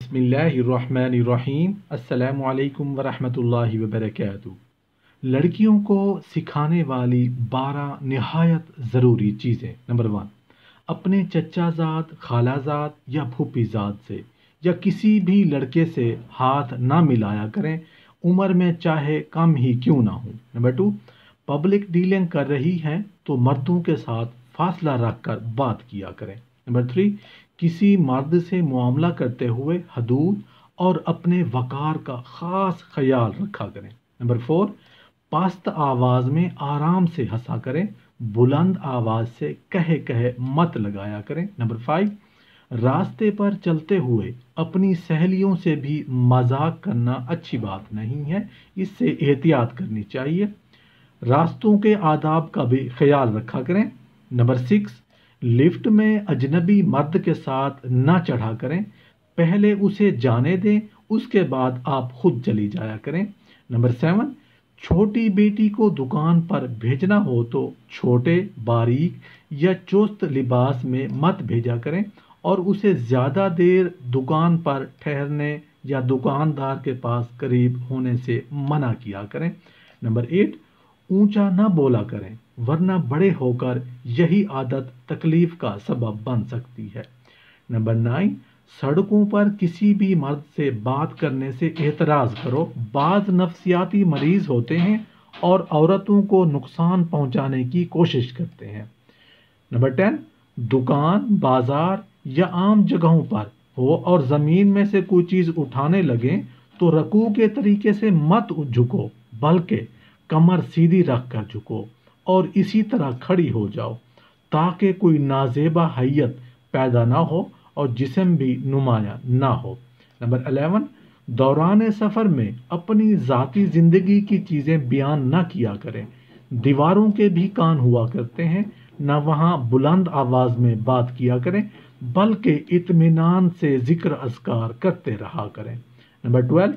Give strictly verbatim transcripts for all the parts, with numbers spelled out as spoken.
बिस्मिल्लाहिर्रहमानिर्रहीम। अस्सलामु अलैकुम वरहमतुल्लाहि वबरकातुहू। लड़कियों को सिखाने वाली बारह निहायत ज़रूरी चीज़ें। नंबर वन, अपने चचाजाद, खालाजाद या फूफीजाद से या किसी भी लड़के से हाथ ना मिलाया करें, उम्र में चाहे कम ही क्यों ना हो। नंबर टू, पब्लिक डीलिंग कर रही हैं तो मर्दों के साथ फासला रख कर बात किया करें। नंबर थ्री, किसी मर्द से मुआमला करते हुए हदूद और अपने वकार का ख़ास ख्याल रखा करें। नंबर फोर, पस्त आवाज़ में आराम से हंसा करें, बुलंद आवाज़ से कहे कहे मत लगाया करें। नंबर फाइव, रास्ते पर चलते हुए अपनी सहेलियों से भी मजाक करना अच्छी बात नहीं है, इससे एहतियात करनी चाहिए। रास्तों के आदाब का भी ख्याल रखा करें। नंबर सिक्स, लिफ्ट में अजनबी मर्द के साथ ना चढ़ा करें, पहले उसे जाने दें, उसके बाद आप खुद चली जाया करें। नंबर सेवन, छोटी बेटी को दुकान पर भेजना हो तो छोटे, बारीक या चुस्त लिबास में मत भेजा करें और उसे ज़्यादा देर दुकान पर ठहरने या दुकानदार के पास करीब होने से मना किया करें। नंबर एट, ऊंचा ना बोला करें, वरना बड़े होकर यही आदत तकलीफ का सबब बन सकती है। नंबर नाइन, सड़कों पर किसी भी मर्द से बात करने से एतराज़ करो, बाज़ नफ्सियाती मरीज होते हैं और औरतों को नुकसान पहुंचाने की कोशिश करते हैं। नंबर टेन, दुकान, बाजार या आम जगहों पर हो और ज़मीन में से कोई चीज़ उठाने लगें तो रकू के तरीके से मत झुको, बल्कि कमर सीधी रख कर झुको और इसी तरह खड़ी हो जाओ ताकि कोई नाजेबा हैयत पैदा ना हो और जिस्म भी नुमाया ना हो। नंबर इलेवन, दौरान सफ़र में अपनी ज़ाती ज़िंदगी की चीज़ें बयान ना किया करें, दीवारों के भी कान हुआ करते हैं, ना वहाँ बुलंद आवाज़ में बात किया करें बल्कि इत्मीनान से जिक्र अज़कार करते रहा करें। नंबर ट्वेल्व,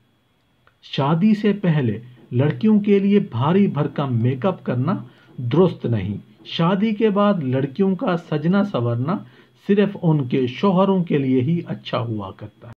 शादी से पहले लड़कियों के लिए भारी भरकम मेकअप करना दुरुस्त नहीं। शादी के बाद लड़कियों का सजना संवरना सिर्फ उनके शौहरों के लिए ही अच्छा हुआ करता है।